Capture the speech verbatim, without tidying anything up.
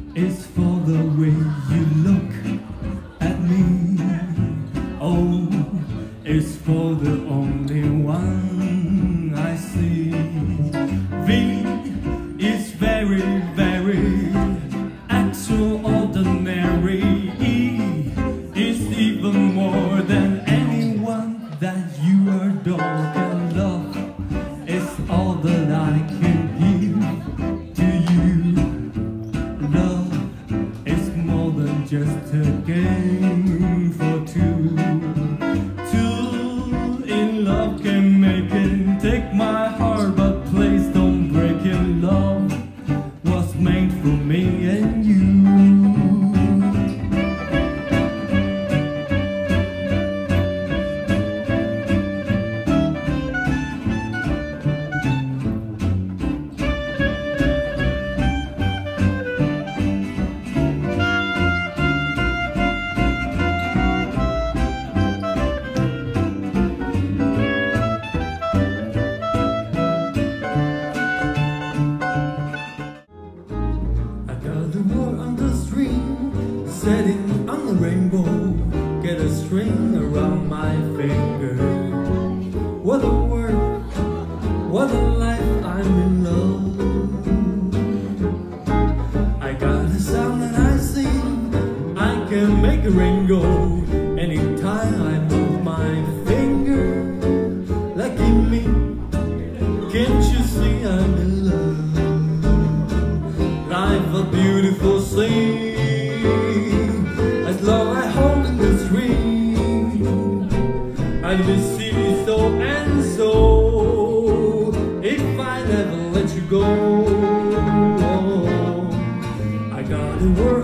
It's for the way you look at me. Oh, it's for the only one I see. V is very, very extraordinary. E is even more than anyone that you adore. And love is all that I can give to you. Love is more than just a game for two. Two in love can make it. Take my heart, but please don't break it. Love was made for me and you. The word on the string, setting on the rainbow, get a string around my finger. What a word, what a life, I'm in love. I got a sound that I sing, I can make a rain go anytime I move my finger. Lucky me, can't you see I'm in love? Life a beautiful scene, as long I hold in the stream, I'd be silly so and so if I never let you go. I got a word